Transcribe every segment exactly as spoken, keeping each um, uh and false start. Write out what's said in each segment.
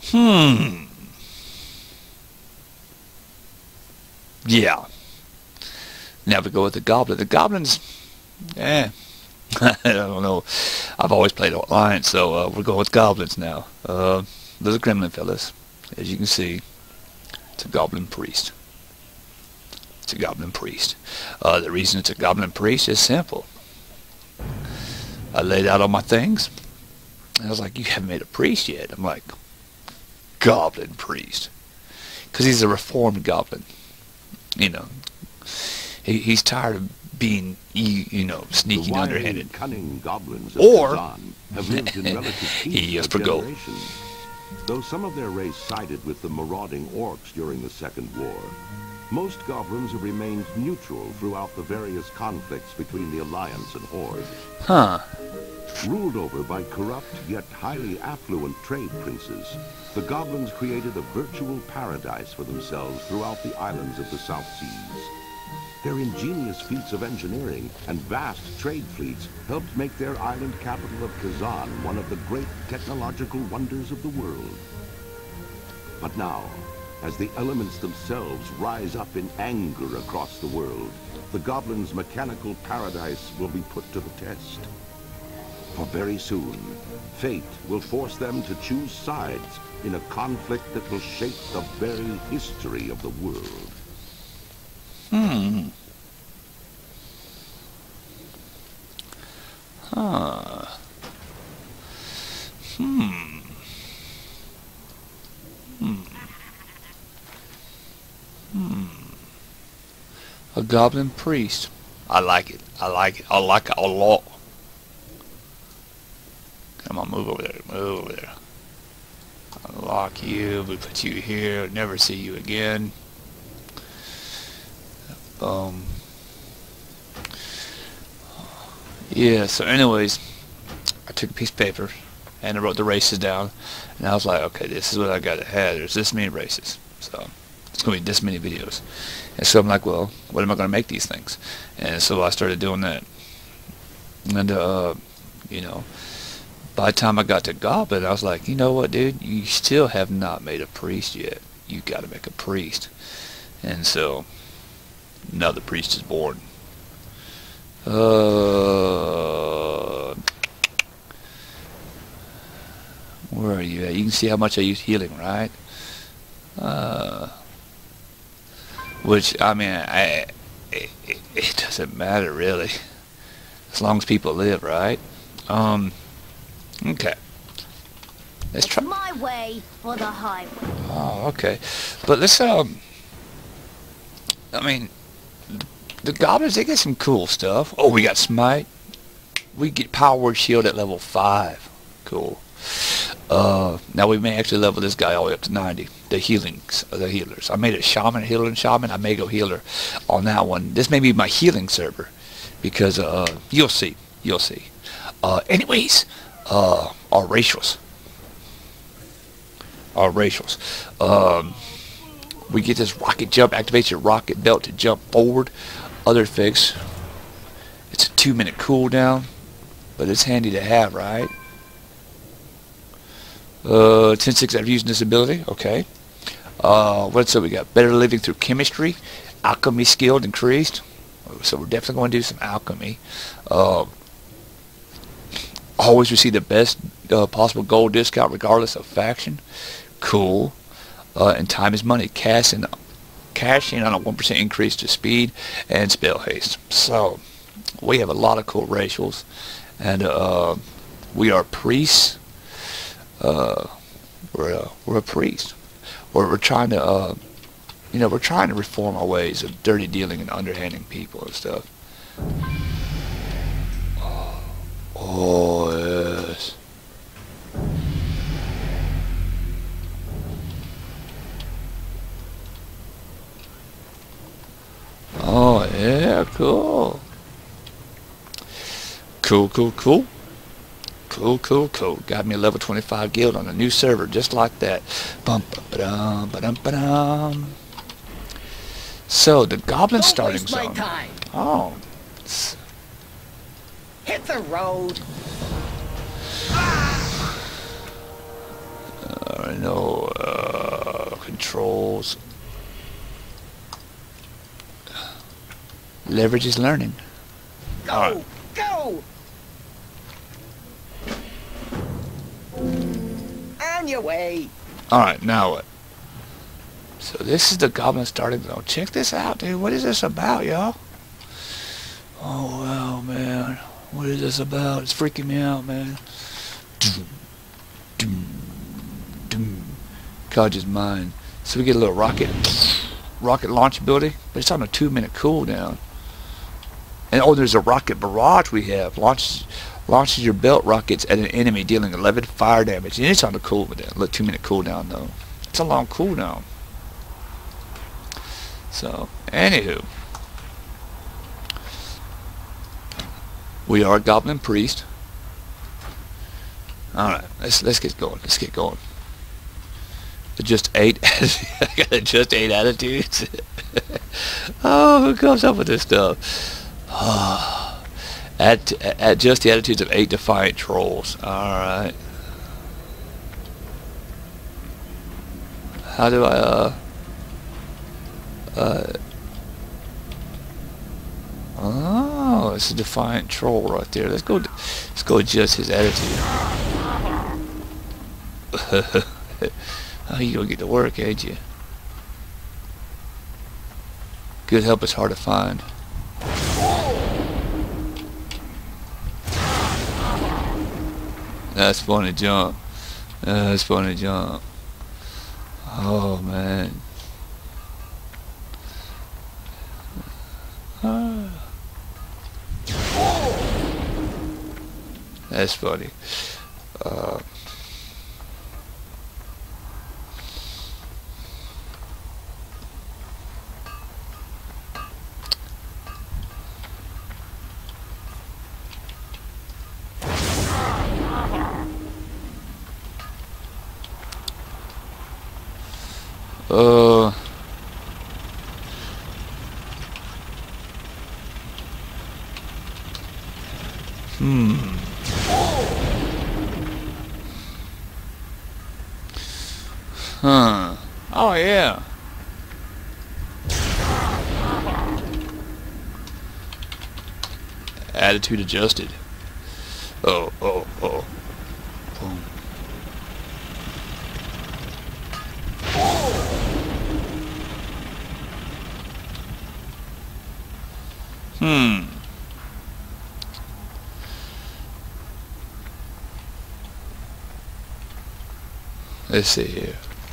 Hmm. Yeah. Now we go with the goblin. The goblins, eh. I don't know. I've always played Alliance, so uh, we're going with goblins now. Uh, there's a gremlin, fellas. As you can see, it's a goblin priest. It's a goblin priest. Uh, the reason it's a goblin priest is simple. I laid out all my things. And I was like, you haven't made a priest yet. I'm like, goblin priest. Because he's a reformed goblin. You know, he, he's tired of being, you, you know, sneaky, the underhanded. Cunning goblins of Or Kazan have lived in relative he peace is for for gold. generations. Though some of their race sided with the marauding orcs during the Second War, most goblins have remained neutral throughout the various conflicts between the Alliance and Horde. Huh. Ruled over by corrupt yet highly affluent trade princes, the goblins created a virtual paradise for themselves throughout the islands of the South Seas. Their ingenious feats of engineering and vast trade fleets helped make their island capital of Kazan one of the great technological wonders of the world. But now, as the elements themselves rise up in anger across the world, the goblins' mechanical paradise will be put to the test. For very soon, fate will force them to choose sides in a conflict that will shape the very history of the world. Hmm. Huh. Hmm. Hmm. Hmm. A goblin priest. I like it. I like it. I like it a lot. Come on, move over there. Move over there. Unlock you. We put you here. Never see you again. Um. Yeah, so anyways, I took a piece of paper and I wrote the races down, and I was like, okay, this is what I got to have. There's this many races, so it's going to be this many videos. And so I'm like, well, what am I going to make these things? And so I started doing that. And, uh, you know, by the time I got to Goblin, I was like, you know what, dude? You still have not made a priest yet. You got to make a priest. And so now the priest is born. Uh, where are you at? You can see how much I use healing, right? Uh, which, I mean, I it, it, it doesn't matter really, as long as people live, right? Um, okay. Let's try. My way for the highway. Oh, okay. But let's um. I mean, the goblins, they get some cool stuff. Oh, we got smite. We get power word shield at level five. Cool. Uh, now we may actually level this guy all the way up to ninety. The healings, the healers. I made a shaman, healer, and shaman. I may go healer on that one. This may be my healing server, because uh, you'll see, you'll see. Uh, anyways, uh, our racials, our racials. Um, we get this rocket jump. Activates your rocket belt to jump forward. Other fix. It's a two minute cooldown, but it's handy to have, right? Uh, ten six out of using this ability. Okay. Uh, what's up? We got better living through chemistry, alchemy skilled increased. So we're definitely going to do some alchemy. Uh, always receive the best uh, possible gold discount regardless of faction. Cool. Uh, and time is money. Cash in, cash in on a one percent increase to speed and spell haste. So we have a lot of cool racials, and uh, we are priests. Uh, we're a, we're a priest. We're, we're trying to, uh, you know, we're trying to reform our ways of dirty dealing and underhanding people and stuff. Oh, oh yes. Oh yeah, cool. Cool, cool, cool. Cool, cool, cool. Got me a level twenty-five guild on a new server, just like that. Bum, ba-dum, ba-dum, ba-dum. So, the goblin Don't starting waste my zone. time. Oh. Hit the road. Uh, no uh, controls. Leverage is learning. Go! Alright. Go! On your way! Alright, now what? So this is the goblin starting zone. Check this out, dude. What is this about, y'all? Oh, wow, man. What is this about? It's freaking me out, man. Doom, doom, doom. God, just mine. So we get a little rocket, rocket launch ability, but it's on a two-minute cooldown. And oh, there's a rocket barrage we have. Launches, launches your belt rockets at an enemy, dealing eleven fire damage. And it's on a cool, a two-minute cooldown though. It's a long cooldown. So, anywho, we are a goblin priest. All right, let's let's get going. Let's get going. Just eight. I got just eight attitudes. Oh, who comes up with this stuff? At at just the attitudes of eight defiant trolls. All right. How do I uh uh oh, it's a defiant troll right there. Let's go. Let's go adjust his attitude. Oh, you gonna get to work, ain't you? Good help is hard to find. That's funny jump. That's funny jump. Oh man. Ah. That's funny. Uh, Uh, hmm. Huh. Oh yeah. Attitude adjusted. Oh, oh, oh. Boom. Hmm. Let's see here.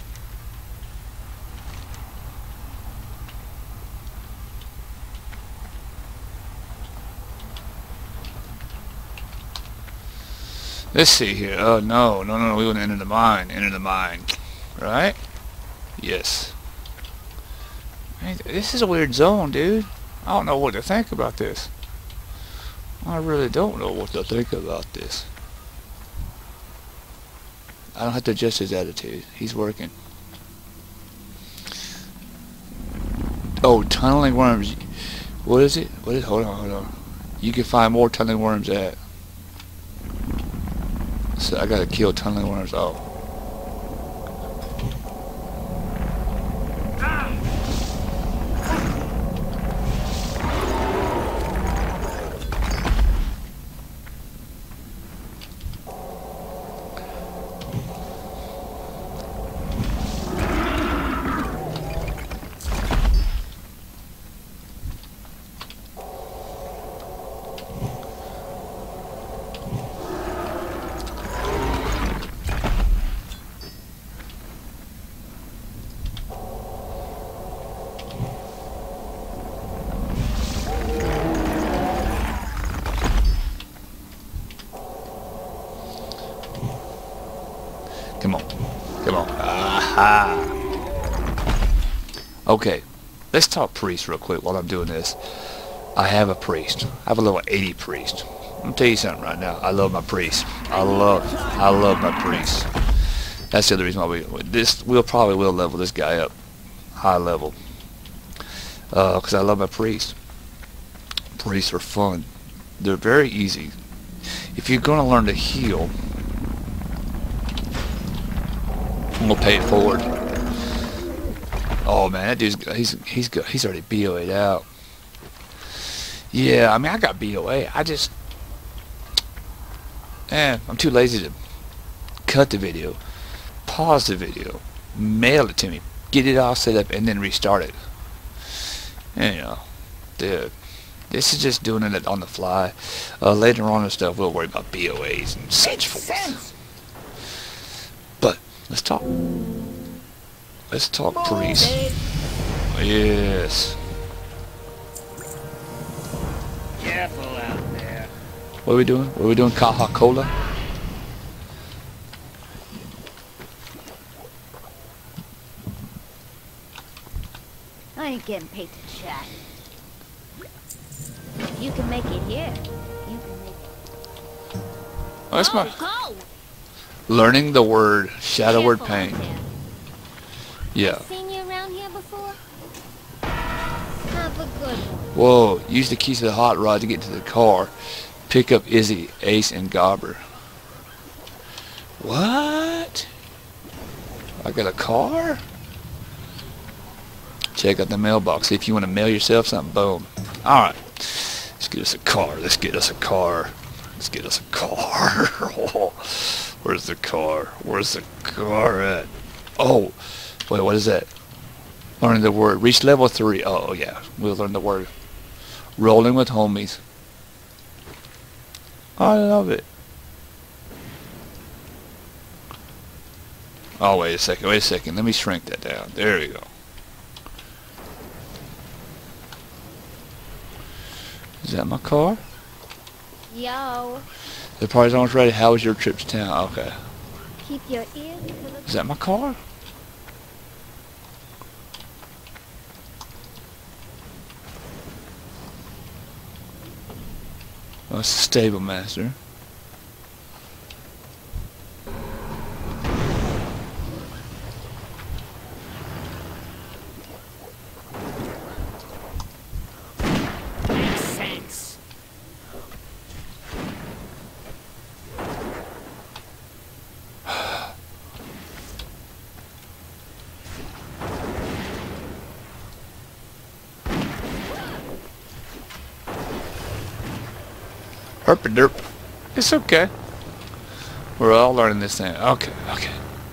Let's see here. Oh no, no, no, no. We want to enter the mine. Enter the mine, right? Yes. Man, this is a weird zone, dude. I don't know what to think about this. I really don't know what to think about this. I don't have to adjust his attitude. He's working. Oh, tunneling worms. What is it? What is? Hold on, hold on. You can find more tunneling worms at. So I gotta kill tunneling worms. Oh. Come on. Come on. Aha. Okay. Let's talk priest real quick while I'm doing this. I have a priest. I have a level eighty priest. I'm gonna tell you something right now. I love my priest. I love I love my priest. That's the other reason why we this we'll probably will level this guy up high level. Uh, cause I love my priest. Priests are fun. They're very easy. If you're gonna learn to heal, We'll pay it forward. Oh man, that dude's he's he's good. He's already B O A'd out. Yeah, I mean I got B O A. I just, eh, I'm too lazy to cut the video, pause the video, mail it to me, get it all set up, and then restart it. And, you know, dude, this is just doing it on the fly. Uh, later on and stuff, we'll worry about B O As and such forth. But let's talk. Let's talk priest. Yes. Careful out there. What are we doing? What are we doing? Caja-Cola? I ain't getting paid to chat. If you can make it here, you can make it. Oh, that's my Go! learning the word shadow word Careful out pain. there. Yeah. Seen you around here before? Have a good one. Whoa, use the keys to the hot rod to get to the car. Pick up Izzy, Ace, and Gobber. What? I got a car? Check out the mailbox. See if you want to mail yourself something. Boom. Alright. Let's get us a car. Let's get us a car. Let's get us a car. Where's the car? Where's the car at? Oh. Wait, what is that? Learning the word. Reach level three. Oh, yeah. We'll learn the word. Rolling with homies. I love it. Oh, wait a second. Wait a second. Let me shrink that down. There we go. Is that my car? Yo, The party's almost ready. How was your trip to town? Okay. keep your ears to the... Is that my car? Oh, it's the stable master. Makes sense. Herp derp. It's okay. We're all learning this thing. Okay, okay.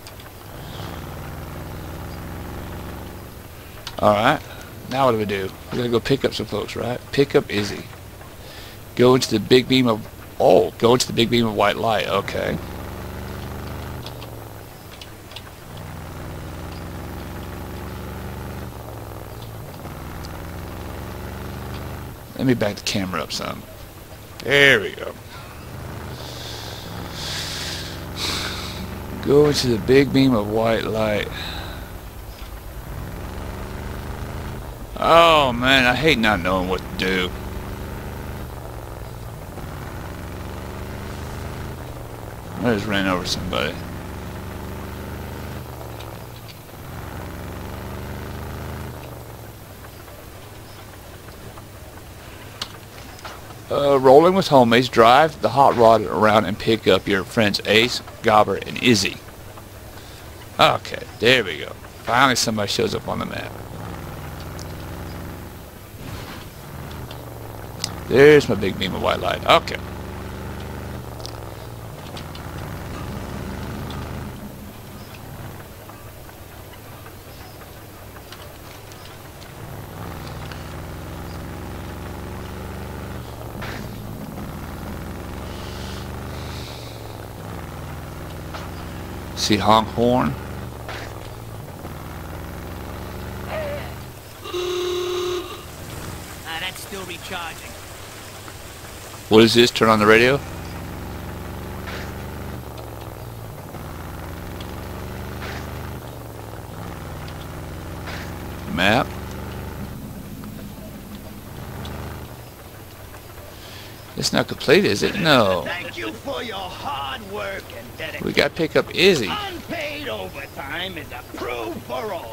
Alright. Now what do we do? We gotta go pick up some folks, right? Pick up Izzy. Go into the big beam of... Oh, go into the big beam of white light. Okay. Let me back the camera up some. There we go. Go into the big beam of white light. Oh man, I hate not knowing what to do. I just ran over somebody. Uh, rolling with homies, drive the hot rod around and pick up your friends Ace, Gobber, and Izzy. Okay, there we go. Finally somebody shows up on the map. There's my big beam of white light. Okay. See honk horn. Ah, that's still recharging. What is this? Turn on the radio? Map. It's not complete, is it? No. Thank you for your hard work and dedication. We gotta pick up Izzy. Unpaid overtime is approved for all.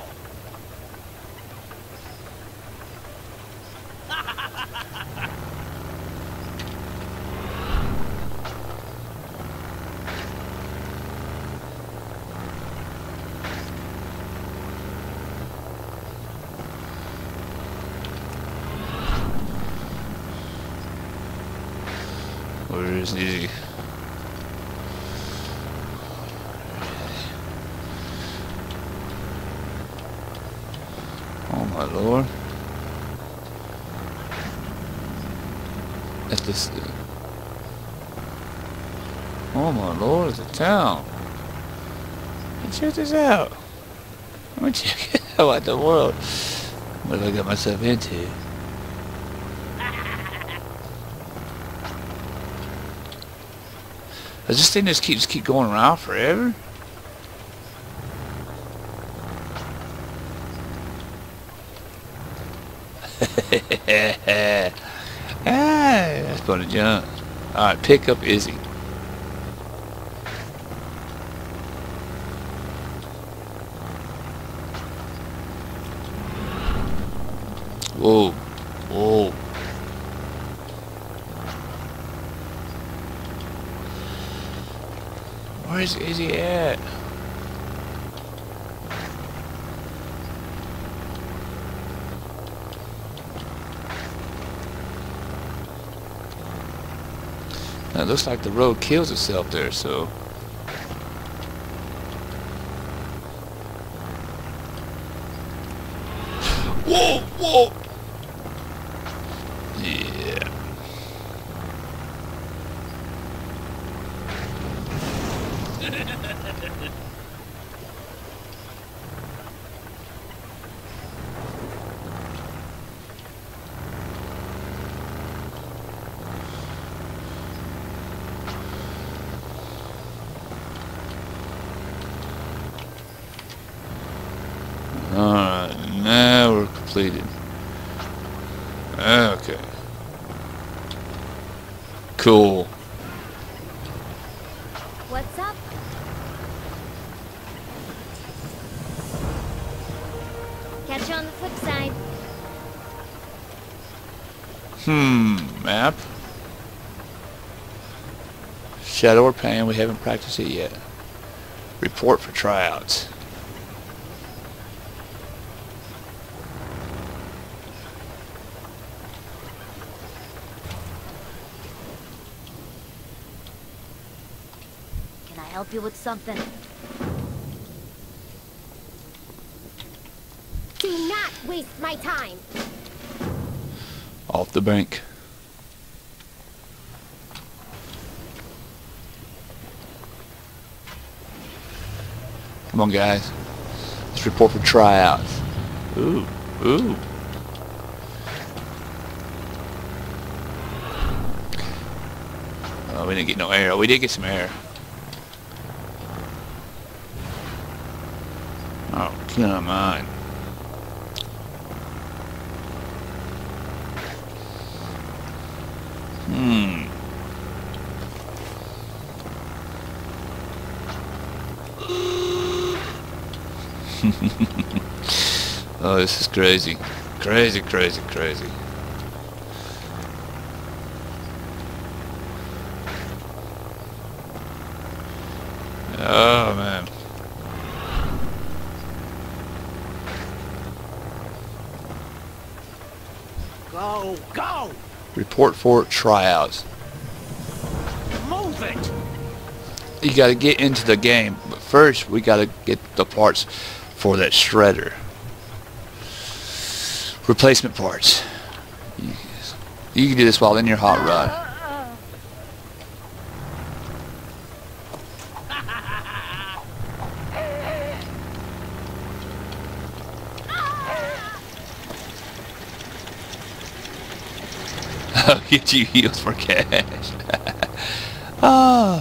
isn't easy. Oh my lord. At this. Oh my lord, it's a town. Let's check this out. Let me check it out. What the world? What have I got myself into? Does this thing just keep just keep going around forever? Ah, that's fun to jump. Alright, pick up Izzy. Whoa. Whoa. Where's Izzy at? Now, it looks like the road kills itself there, so... Whoa! Whoa! Yeah. Alright, now we're completed. Okay. Cool. What's up? Catch you on the flip side. Hmm, map. Shadow or Pain, we haven't practiced it yet. Report for tryouts. Can I help you with something? Do not waste my time. Off the bank. Come on, guys. Let's report for tryouts. Ooh, ooh. Oh, we didn't get no air. We did get some air. Oh, come on. Hmm. Oh, this is crazy. Crazy, crazy, crazy. Oh, man. Go, go! Report for tryouts. Move it! You gotta get into the game, but first we gotta get the parts for that shredder. Replacement parts. You, you can do this while in your hot rod. I'll get you heals for cash. Ah.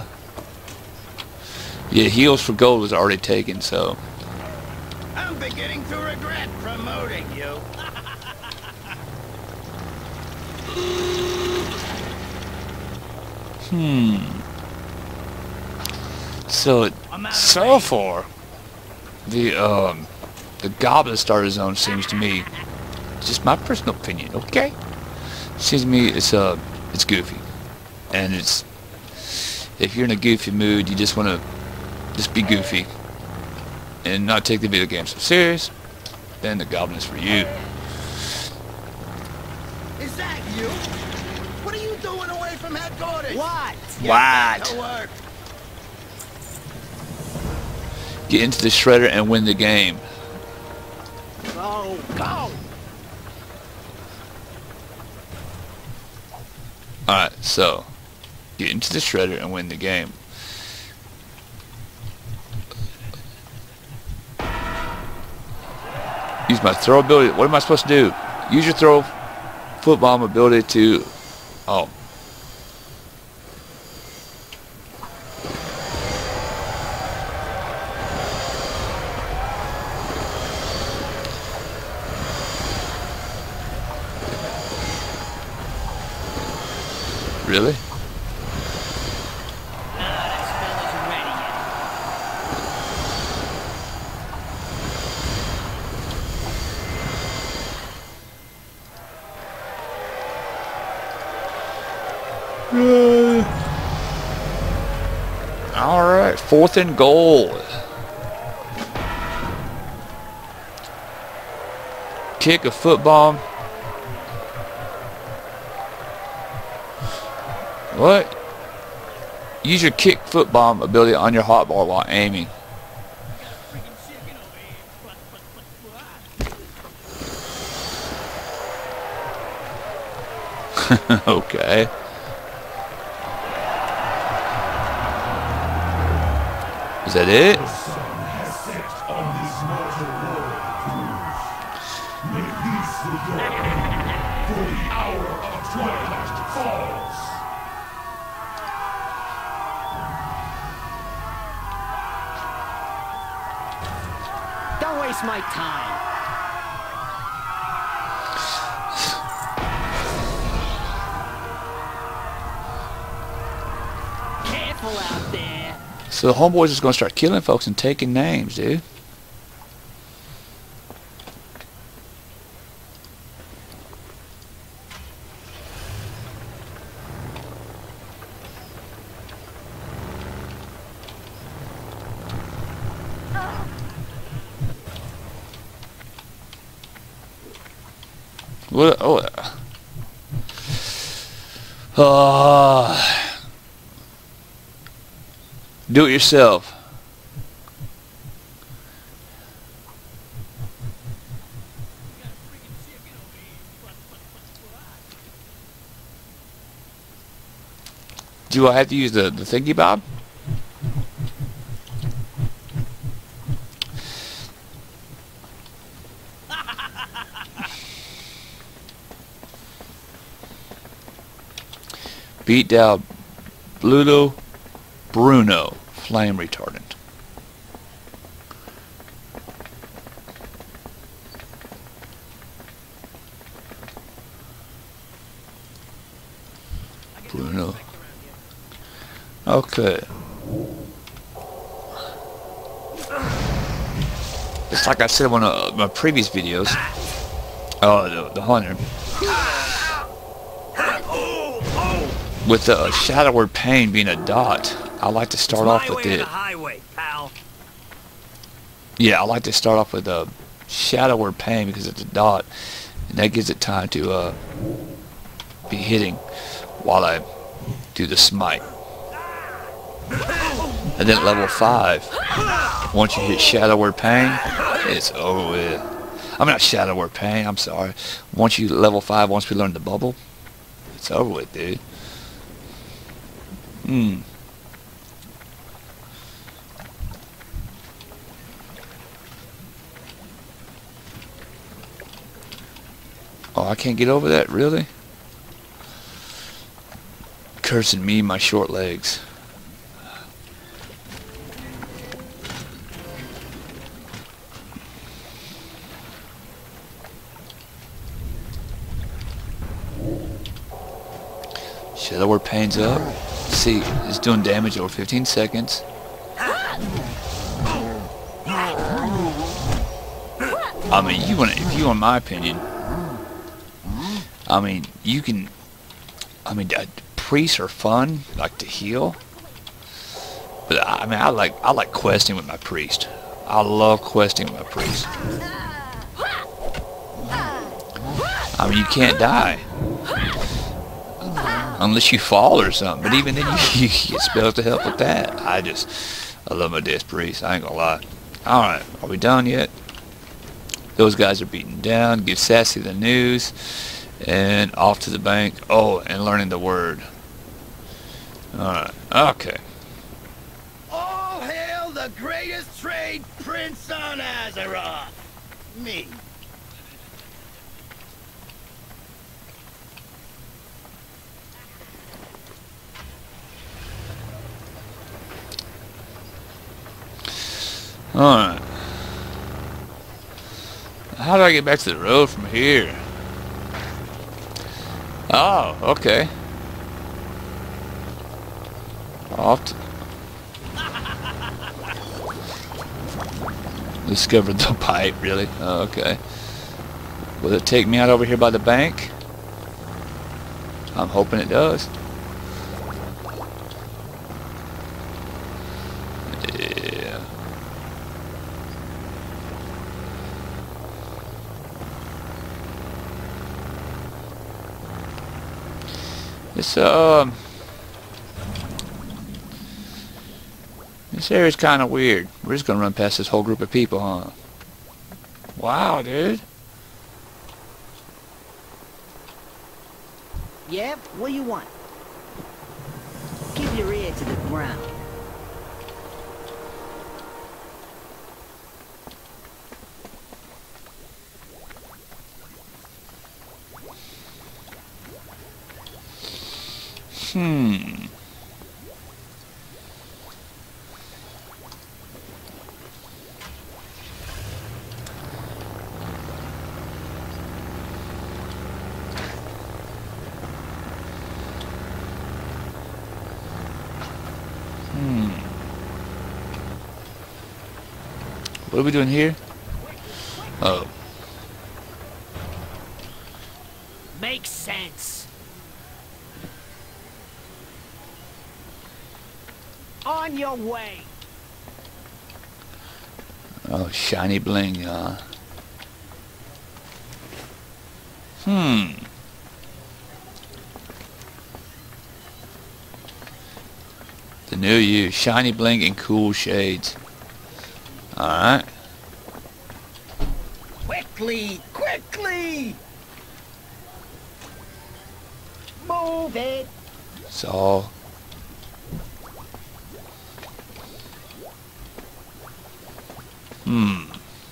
Yeah, heals for gold was already taken, so. I'm beginning to regret promoting you. Hmm. So, so far, the um, the Goblin Starter Zone seems to me, just my personal opinion, okay? Seems to me it's uh, it's goofy, and it's if you're in a goofy mood, you just want to just be goofy and not take the video game so serious, then the Goblin is for you. Is that you? What are you doing away from from headquarters. What? Get What? back to work. Get into the shredder and win the game. Go, go! Alright, so get into the shredder and win the game. Use my throw ability. What am I supposed to do? Use your throw foot bomb ability to... Oh. Really? Ah, that spell isn't ready yet. Alright, fourth and goal. Kick a foot bomb. What? Use your kick foot bomb ability on your hotbar while aiming. Okay. Is that it? Don't waste my time. Careful out there. So the homeboys is gonna start killing folks and taking names, dude. What? Oh. Uh, do it yourself. Do I have to use the, the thingy bob? Beat down Bluto Bruno, flame retardant. Bruno. Okay. It's like I said in one of my previous videos. Oh, the, the hunter. With the uh, Shadow Word Pain being a dot, I like to start off with it. Highway, pal. Yeah, I like to start off with a Shadow Word Pain because it's a dot, and that gives it time to uh, be hitting while I do the smite. And then at level five, once you hit Shadow Word Pain, it's over with. I'm not Shadow Word Pain, I'm sorry. Once you level five, once we learn the bubble, it's over with, dude. Hmm. Oh, I can't get over that, really? Cursing me, my short legs. Shadow Word Pain's up. See, it's doing damage over fifteen seconds. I mean, you want, if you want my opinion, I mean, you can. I mean, uh, priests are fun, like to heal. But I, I mean, I like I like questing with my priest. I love questing with my priest. I mean, you can't die. unless you fall or something. But even then, you, you get spells to help with that. I just, I love my Death Priest. I ain't gonna lie. All right, are we done yet? Those guys are beaten down. Give Sassy the news, and off to the bank. Oh, and learning the word. All right. Okay. All hail the greatest trade prince on Azeroth! Me. Alright. How do I get back to the road from here? Oh, okay. Off to discovered the pipe, really? Oh, okay. Will it take me out over here by the bank? I'm hoping it does. Yeah. It's um this area's kind of weird. We're just gonna run past this whole group of people, huh? Wow, dude. Yeah? What do you want? Keep your ear to the ground. Hmm. Hmm. What are we doing here? Oh. Makes sense. On your way. Oh, shiny bling, uh. Hmm. The new you, shiny bling and cool shades. Alright. Quickly, quickly! Move it! So. Hmm.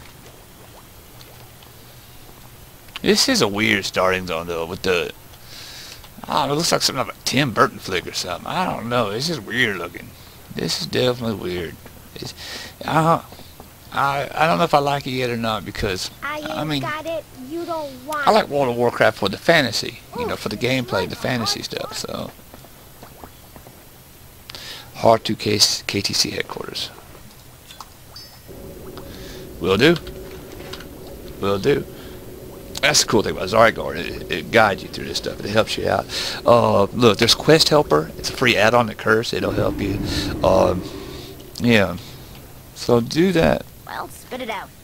This is a weird starting zone though, with the, oh, it looks like something like a Tim Burton flick or something. I don't know. It's just weird looking. This is definitely weird. It's, I don't, I, I don't know if I like it yet or not because, I ain't I mean, got it. You don't want I like World of Warcraft for the fantasy, you know, for the gameplay, the fantasy stuff, so. Hard to case K T C headquarters. Will do. Will do. That's the cool thing about Zygarde. It, it guides you through this stuff. It helps you out. Uh, look, there's Quest Helper. It's a free add-on to Curse. It'll help you. Um, yeah. So do that. Well, spit it out.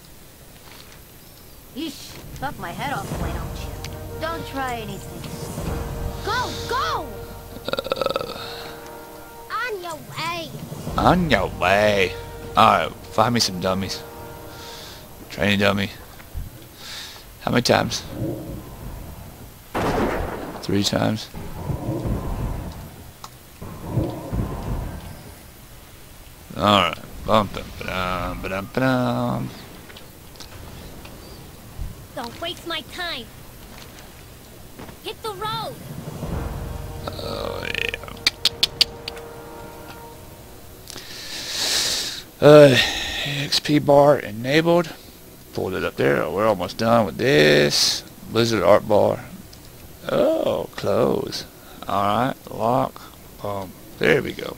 Yeesh. Fuck my head off, why don't you? Don't try anything. Go, go! Uh, On your way. on your way. Alright, find me some dummies. Training dummy. How many times? Three times. Alright. Bum bum ba-dum, ba-dum, ba-dum. Don't waste my time. Hit the road. Oh yeah. Uh, X P bar enabled. Pulled it up there. We're almost done with this. Blizzard art bar. Oh, close. Alright, lock. Boom. There we go.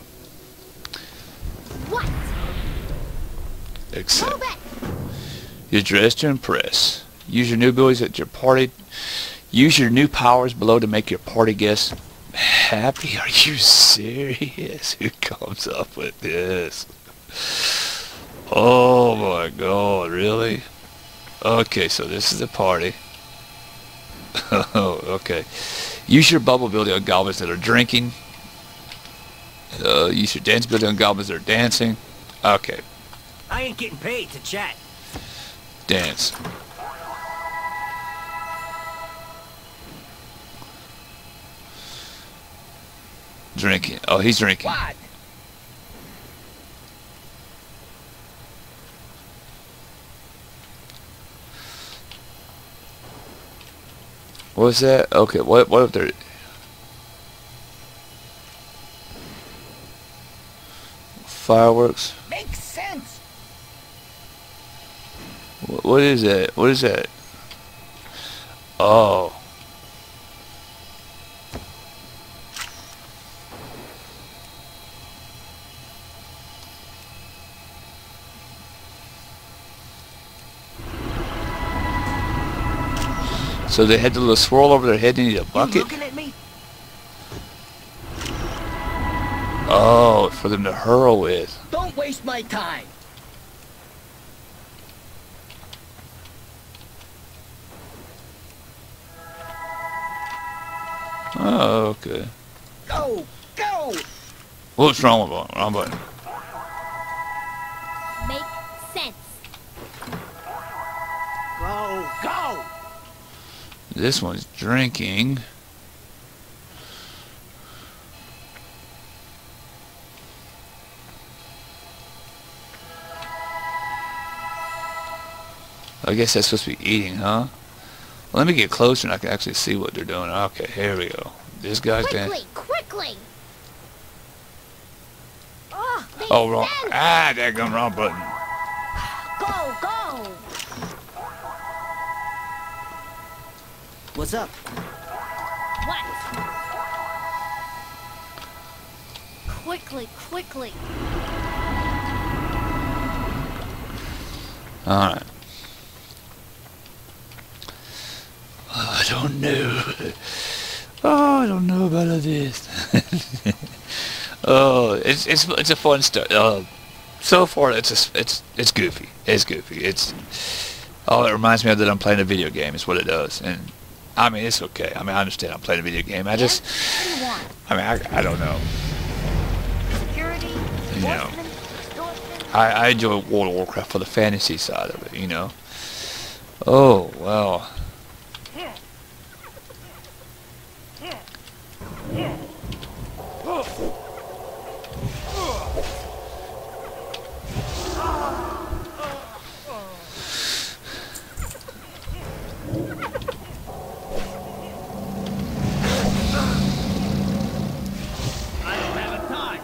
What? Accept. Move it. You're dressed to impress. Use your new abilities at your party. Use your new powers below to make your party guests happy. Are you serious? Who comes up with this? Oh my god, really? Okay, so this is the party. Oh, okay. Use your bubble ability on goblins that are drinking. Uh, use your dance ability on goblins that are dancing. Okay. I ain't getting paid to chat. Dance. Drinking. Oh, he's drinking. What? What was that? Okay, what what if there fireworks? Makes sense. What, what is that? What is that? Oh. So they had the little swirl over their head and they need a You bucket? looking at me? Oh, for them to hurl with. Don't waste my time. Oh, okay. Go, go. What's wrong with it? Wrong button. Make sense. Go, go! This one's drinking. I guess that's supposed to be eating, huh? Well, let me get closer and I can actually see what they're doing. Okay, here we go. This guy's dancing. Quickly, quickly. Oh, makes Oh, wrong. sense. Ah, that gun wrong button. Go, go. What's up? What? Quickly, quickly. Alright. Oh, I don't know. Oh, I don't know about all this. Oh, it's it's it's a fun stuff. Uh, so far, it's a, it's it's goofy. It's goofy. It's oh, it reminds me of that I'm playing a video game. Is what it does. And I mean, it's okay. I mean, I understand I'm playing a video game. I just, What do you want? I mean, I I don't know. Security? You know. Enforcement? Extortion? I I enjoy World of Warcraft for the fantasy side of it. You know. Oh well. I don't have a time.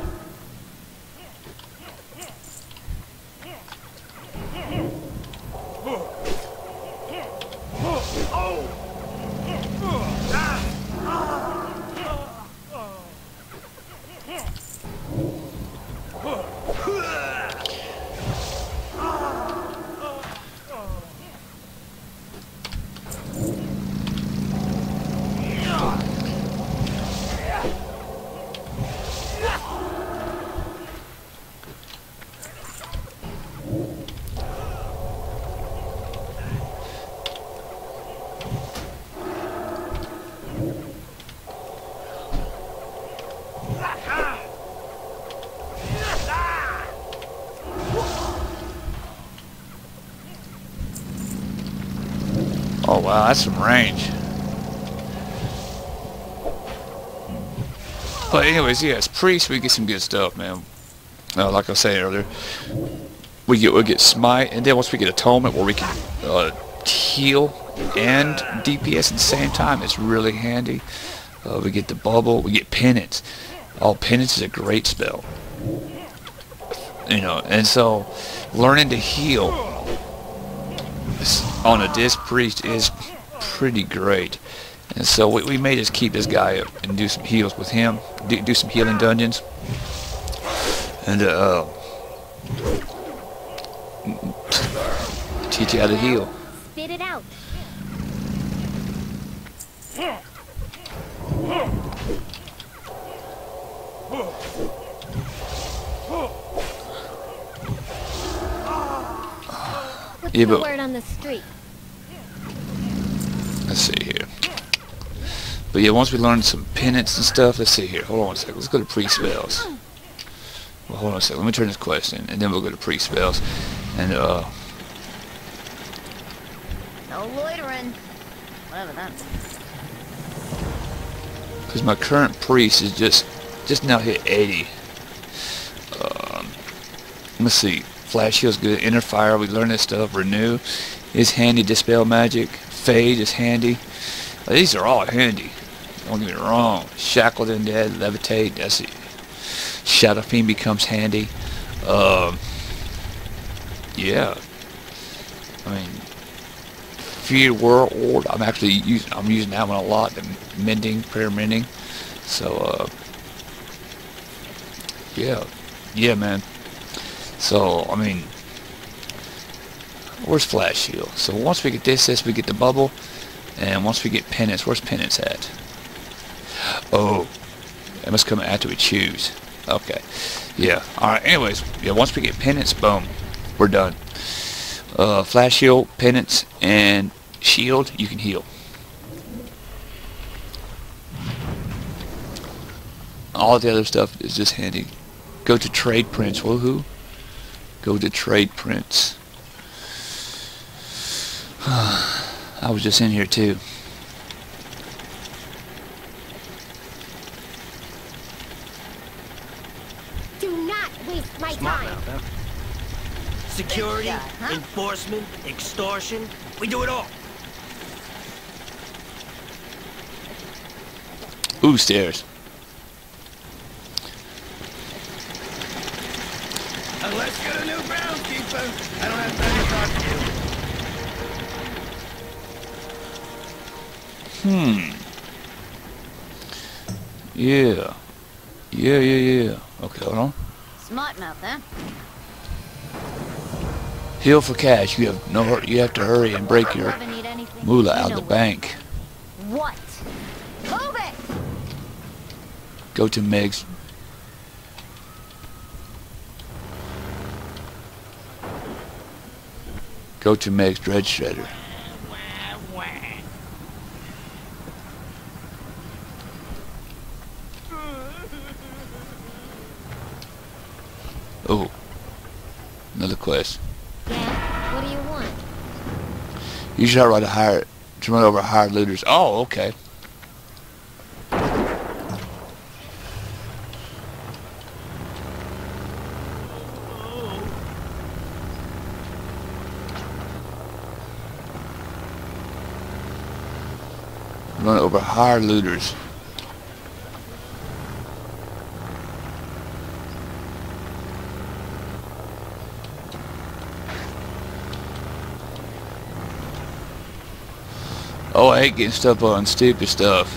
Oh wow, that's some range. But anyways, yeah, as priests we get some good stuff, man. Uh, like I was saying earlier, we get we get smite, and then once we get atonement, where we can uh, heal and D P S at the same time, it's really handy. Uh, we get the bubble, we get penance. Oh, penance is a great spell. You know, and so learning to heal on a disc priest is pretty great. And so we, we may just keep this guy up and do some heals with him, do, do some healing dungeons, and uh, teach you how to heal. Spit it out. What's Yeah, the but- word on the street? Let's see here. But yeah, once we learn some penance and stuff, let's see here. Hold on one second. Let's go to pre-spells. Well, hold on a second. Let me turn this quest in, and then we'll go to pre-spells. And, uh... No loitering. Whatever that means. Because my current priest is just, just now hit eighty. Um, let's see. Flash Shield's good. Inner Fire, we learned this stuff. Renew is handy. Dispel Magic. Fade is handy. These are all handy. Don't get me wrong. Shackled and Dead, Levitate, that's it. Shadow Fiend becomes handy. Um, yeah. I mean, Fear World, I'm actually using, I'm using that one a lot. The mending, prayer mending. So, uh, yeah. Yeah, man. So, I mean, where's Flash Shield? So once we get this, this, we get the bubble. And once we get penance, where's penance at? Oh, it must come after we choose. Okay, yeah. All right. Anyways, yeah. Once we get penance, boom, we're done. Uh, flash shield, penance, and shield. You can heal. All the other stuff is just handy. Go to Trade Prince. Woohoo! Go to Trade Prince. I was just in here too. Do not waste my Smart time. mouth, huh? Security, Yeah, huh? enforcement, extortion. We do it all. Ooh, stairs. Unless you're a new groundskeeper, I don't have time to talk to you. Hmm. Yeah. Yeah, yeah, yeah. Okay, hold on. Smart mouth, huh? Heal for cash. You have no. hur- You have to hurry and break your Ever need anything? moolah You out know of the where. bank. What? Move it! Go to Meg's. Go to Meg's Dredge Shredder. Oh, another quest. Yeah? What do you want? You should run to hire to run over hired looters. Oh, okay. Run over hired looters. Oh, I hate getting stuff on stupid stuff.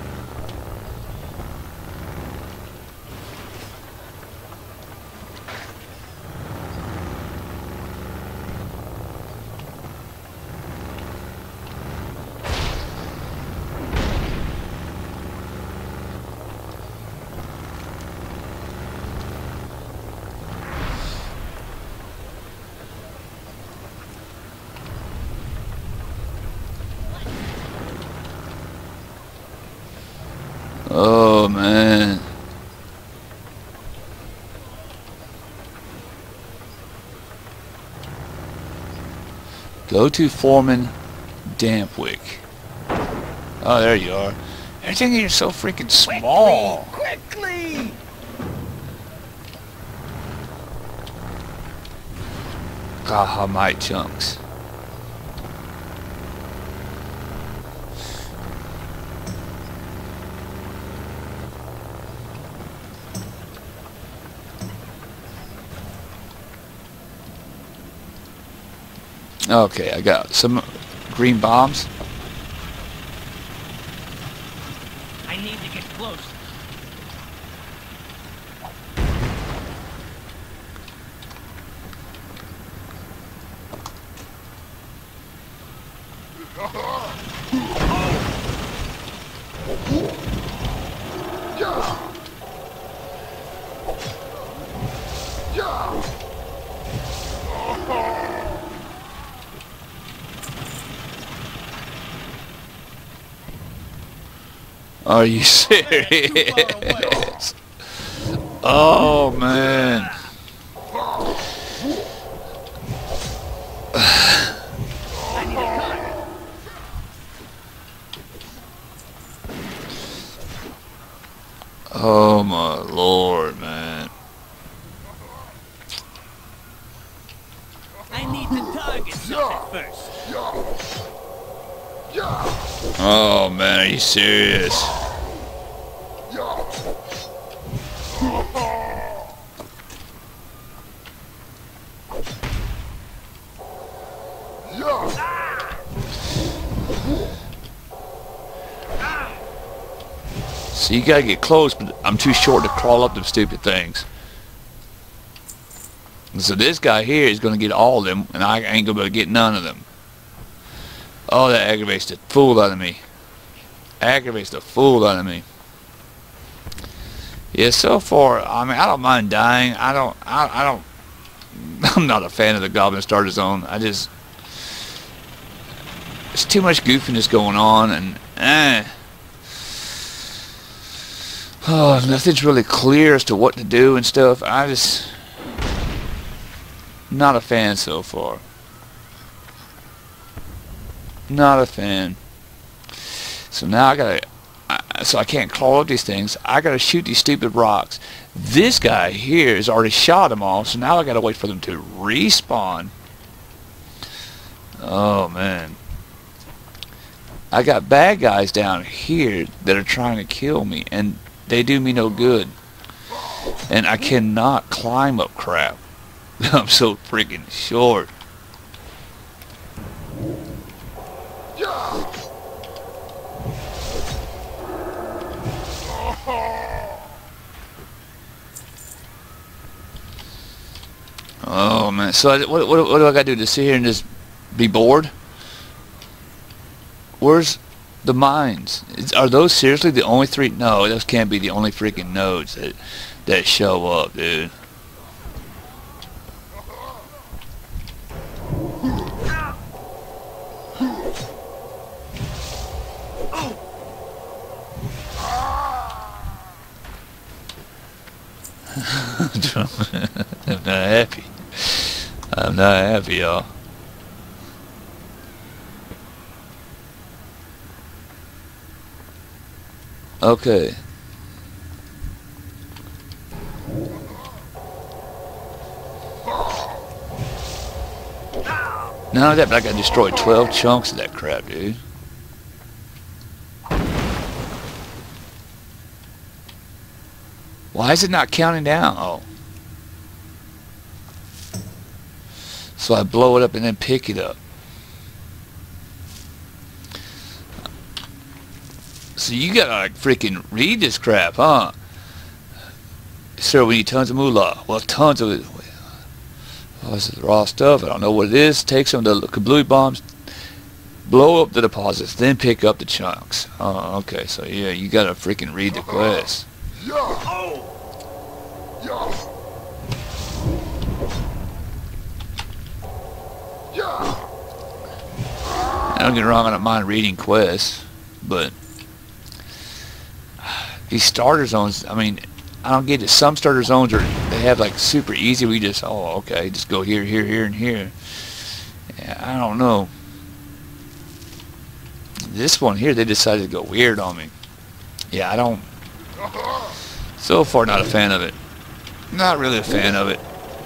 Oh, man. Go to Foreman Dampwick. Oh, there you are. Everything here is so freaking small. Quickly! Gaha my chunks. Okay, I got some green bombs. I need to get close. Are you serious? Oh man. Oh my lord, man. I need to target something first. Oh man, are you serious? So you gotta get close, but I'm too short to crawl up them stupid things. And so this guy here is gonna get all of them, and I ain't gonna be able to get none of them. Oh, that aggravates the fool out of me. Aggravates the fool out of me. Yeah, so far, I mean, I don't mind dying. I don't, I, I don't, I'm not a fan of the Goblin Starter Zone. I just, there's too much goofiness going on, and, eh. Oh, nothing's really clear as to what to do and stuff. I just, not a fan so far. Not a fan. So now I gotta, I, so I can't claw up these things. I gotta shoot these stupid rocks. This guy here has already shot them all, so now I gotta wait for them to respawn. Oh man. I got bad guys down here that are trying to kill me, and they do me no good. And I cannot climb up crap. I'm so freaking short. Oh man, so I, what, what, what do I gotta do, to sit here and just be bored? Where's the mines? Is, are those seriously the only three? No, those can't be the only freaking nodes that that show up, dude. I'm not happy. I'm not happy, y'all. Okay. Not only that, but I got destroyed twelve chunks of that crap, dude. Why is it not counting down? Oh. So I blow it up and then pick it up. So you gotta like freaking read this crap, huh? Sir, we need tons of moolah. Well, tons of it. Oh, this is raw stuff. I don't know what it is. Take some of the kablooey bombs, blow up the deposits, then pick up the chunks. Oh, okay. So yeah, you gotta freaking read the quest. Don't get me wrong, I don't mind reading quests, but these starter zones, I mean, I don't get it. Some starter zones are, they have like super easy. We just, oh, okay, just go here, here, here, and here. Yeah, I don't know. This one here, they decided to go weird on me. Yeah, I don't. So far, not a fan of it. Not really a fan of it.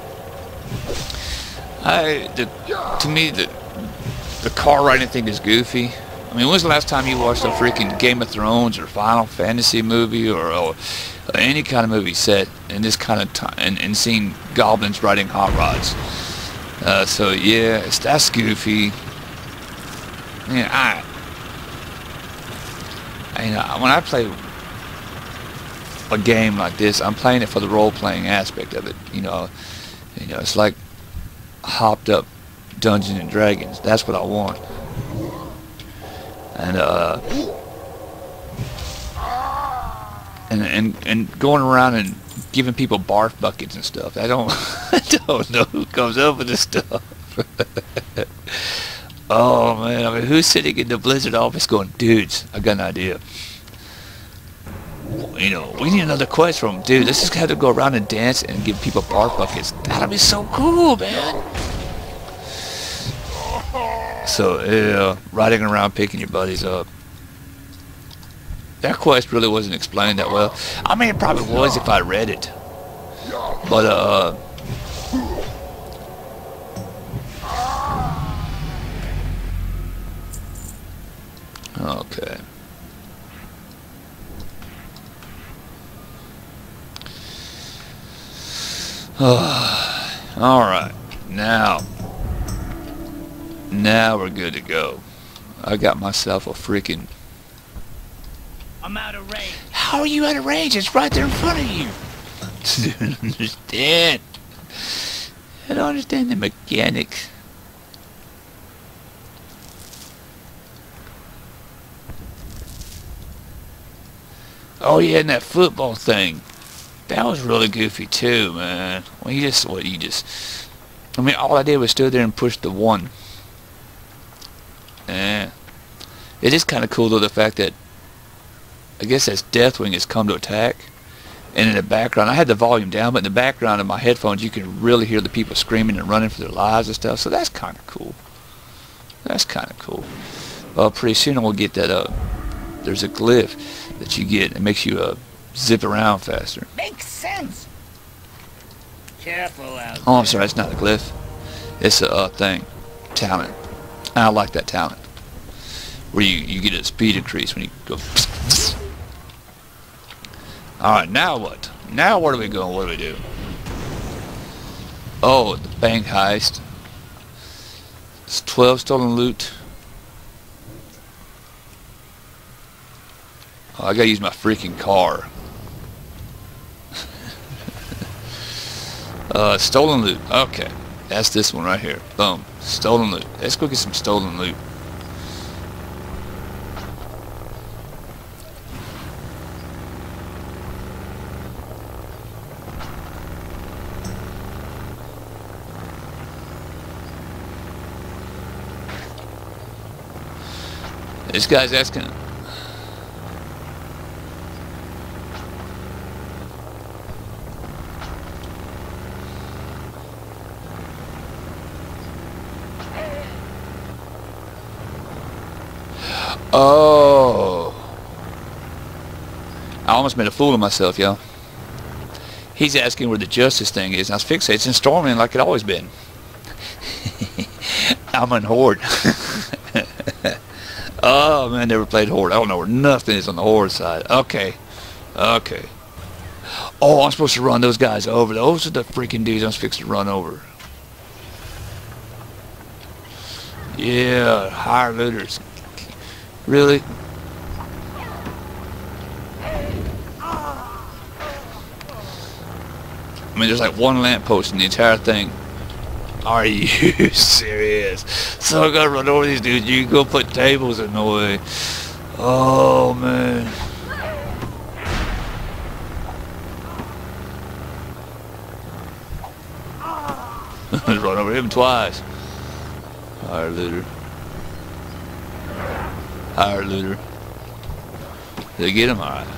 I, the, to me, the the car riding thing is goofy. I mean, when was the last time you watched a freaking Game of Thrones or Final Fantasy movie, or, or any kind of movie set in this kind of time, and, and seen goblins riding hot rods? Uh, so yeah, it's, that's goofy. Yeah, I, I, you know, when I play a game like this, I'm playing it for the role-playing aspect of it. You know, you know, it's like hopped up Dungeons and Dragons. That's what I want. And uh, and and and going around and giving people barf buckets and stuff. I don't, I don't know who comes up with this stuff. Oh man, I mean, who's sitting in the Blizzard office going, dudes, I got an idea. you know, we need another quest from him. Dude, let's just have to go around and dance and give people bark buckets. That'll be so cool, man. So, yeah, riding around picking your buddies up. That quest really wasn't explained that well. I mean, it probably was if I read it. But, uh... okay. Alright. Now. Now we're good to go. I got myself a freaking... I'm out of range. How are you out of range? It's right there in front of you. I don't understand. I don't understand the mechanics. Oh yeah, and that football thing. That was really goofy too, man. Well, you just, what, you just... I mean, all I did was stood there and push the one. Eh. It is kind of cool though, the fact that I guess that's Deathwing has come to attack. And in the background, I had the volume down, but in the background of my headphones, you can really hear the people screaming and running for their lives and stuff. So that's kind of cool. That's kind of cool. Well, pretty soon we'll get that, uh, there's a glyph that you get. It makes you, uh, zip around faster. Makes sense. Careful out Oh, I'm sorry, it's not a glyph. It's a, uh, thing. Talent. I like that talent. Where you, you get a speed increase when you go... Alright, now what? Now where are we going? What do we do? Oh, the bank heist. It's twelve stolen loot. Oh, I gotta use my freaking car. uh, stolen loot. Okay. That's this one right here. Boom. Stolen loot. Let's go get some stolen loot. This guy's asking. Oh. I almost made a fool of myself, y'all. He's asking where the justice thing is. And I was fixated. It's in Stormwind like it always been. I'm on Horde. Oh man, never played Horde. I don't know where nothing is on the Horde side. Okay. Okay. Oh, I'm supposed to run those guys over. Those are the freaking dudes I'm supposed to run over. Yeah, higher looters. Really? I mean, there's like one lamppost in the entire thing. Are you serious? So I gotta run over these dudes. You can go put tables in the way. Oh man. Run over him twice. Higher looter. Higher looter. Did they get him? Alright.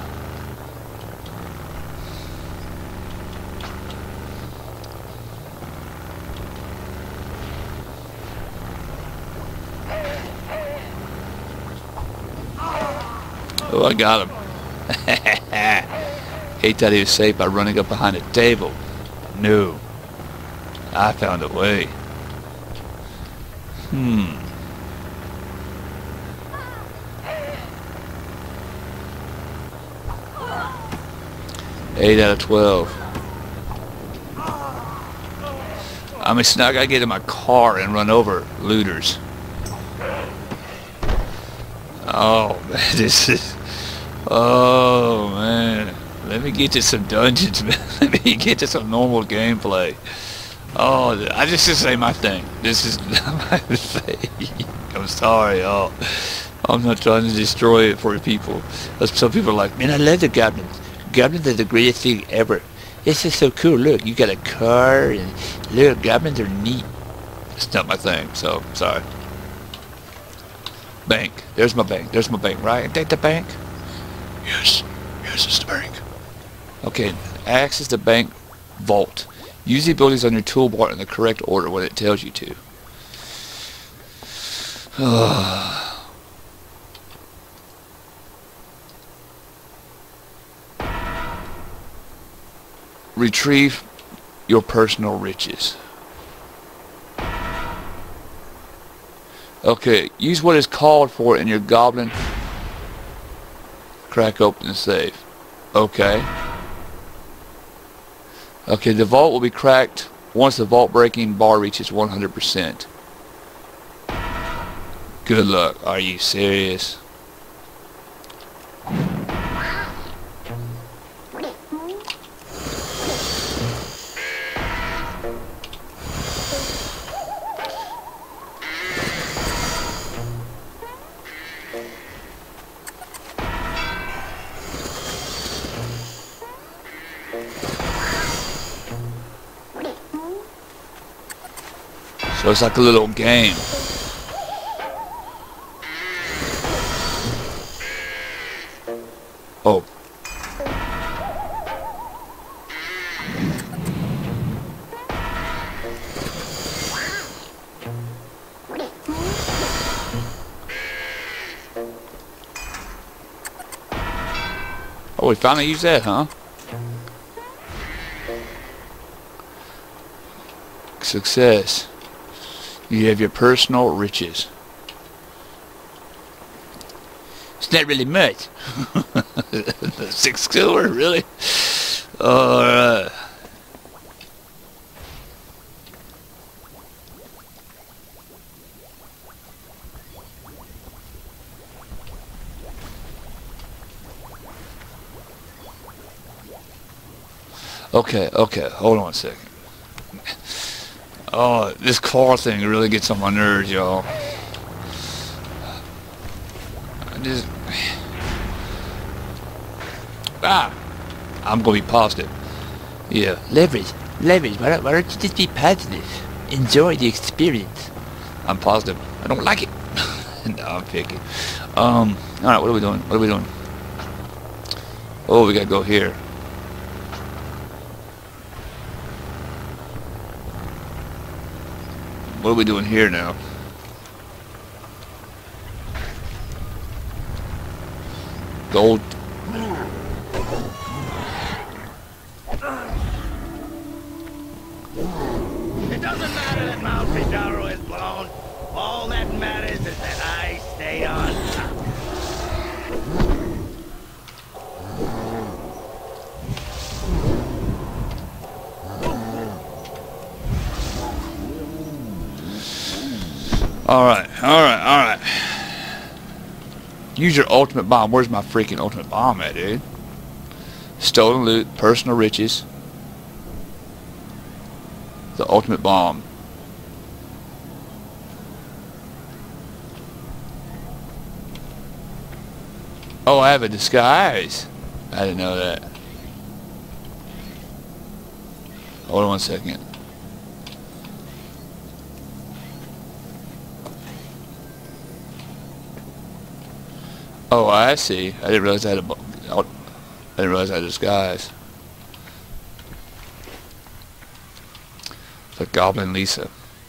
Oh, I got him. He thought he was safe by running up behind a table. No. I found a way. Hmm. Eight out of twelve. I mean, so now I gotta get in my car and run over looters. Oh man, this is... Oh man. Let me get to some dungeons, man. Let me get to some normal gameplay. Oh, I just this ain't my thing. This is not my thing. I'm sorry, y'all. I'm not trying to destroy it for people. Some people are like, man, I love the goblins. Goblins are the greatest thing ever. This is so cool. Look, you got a car, and look, goblins are neat. It's not my thing, so sorry. Bank. There's my bank. There's my bank, right? Ain't that the bank? Yes. Access the bank. Okay, access the bank vault. Use the abilities on your toolbar in the correct order when it tells you to. Retrieve your personal riches. Okay, use what is called for in your goblin. Crack open the safe. Okay. Okay, the vault will be cracked once the vault breaking bar reaches one hundred percent. Good luck. Are you serious? So it's like a little game. Oh. Oh, we finally used that, huh? Success. You have your personal riches. It's not really much. Six silver, really? Alright. Okay, okay, hold on a second. Oh, this car thing really gets on my nerves, y'all. I just... Ah! I'm gonna be positive. Yeah. Leverage, leverage, why don't, why don't you just be positive? Enjoy the experience. I'm positive. I don't like it. No, I'm picky. Um, alright, what are we doing? What are we doing? Oh, we gotta go here. What are we doing here now? Gold. It doesn't matter that Mount Pizarro is blown. All that matters is that I stay on top. Alright, alright, alright. Use your ultimate bomb. Where's my freaking ultimate bomb at, dude? Stolen loot, personal riches. The ultimate bomb. Oh, I have a disguise. I didn't know that. Hold on one second. Oh, I see. I didn't realize I had a... I didn't realize I had a disguise. It's like Goblin Lisa.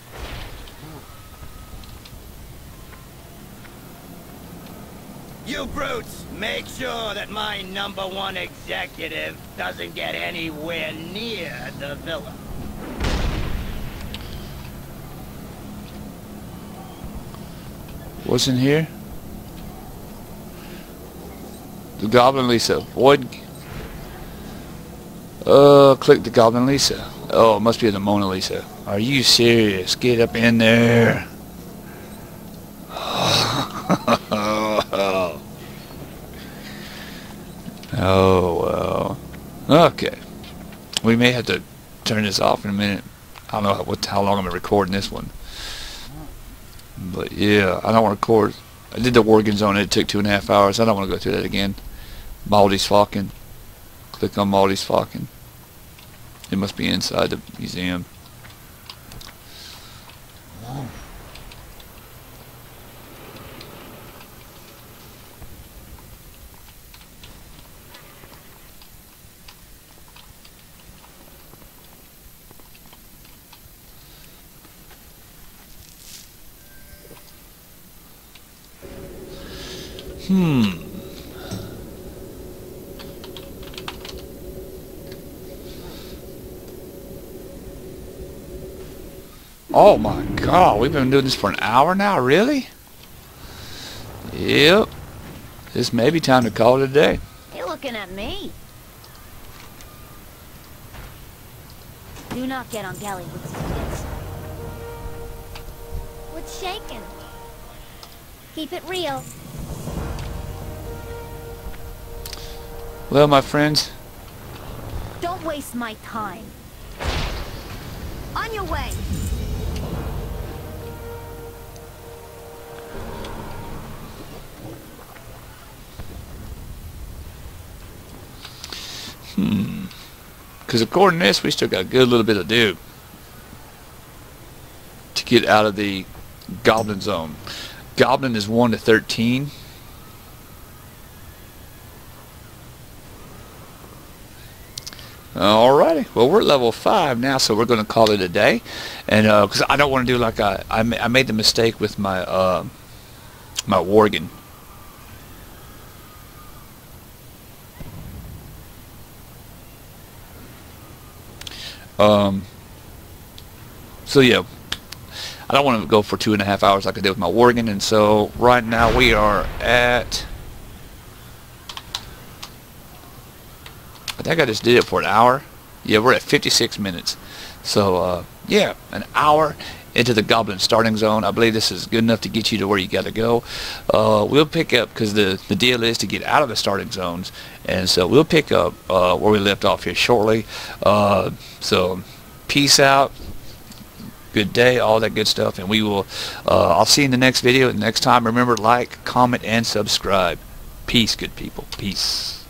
You brutes, make sure that my number one executive doesn't get anywhere near the villa. What's in here? The Goblin Lisa. Void. Uh, click the Goblin Lisa. Oh, it must be the Mona Lisa. Are you serious? Get up in there. Oh, well. Okay. We may have to turn this off in a minute. I don't know how, what, how long I'm recording this one. But yeah, I don't want to record. I did the Worgen Zone. It took two and a half hours. I don't want to go through that again. Maldi's Falcon. Click on Maldi's Falcon. It must be inside the museum. Hmm. Oh my god, we've been doing this for an hour now, really? Yep. This may be time to call it a day. You're looking at me. Do not get on Galley with the kids. What's shaking? Keep it real. Well, my friends, Don't waste my time. On your way. hmm. Because according to this, we still got a good little bit to do to get out of the Goblin Zone. Goblin is one to thirteen. Alrighty, well we're at level five now, so we're going to call it a day. And because uh, I don't want to do like I, I, ma I made the mistake with my uh, my Worgen. Um. So yeah, I don't want to go for two and a half hours like I did with my Worgen, and so right now we are at. I think I just did it for an hour. Yeah, we're at fifty-six minutes. So, uh, yeah, an hour into the Goblin starting zone. I believe this is good enough to get you to where you got to go. Uh, we'll pick up, because the, the deal is to get out of the starting zones. And so we'll pick up uh, where we left off here shortly. Uh, so, peace out. Good day, all that good stuff. And we will, uh, I'll see you in the next video. And next time, remember, like, comment, and subscribe. Peace, good people. Peace.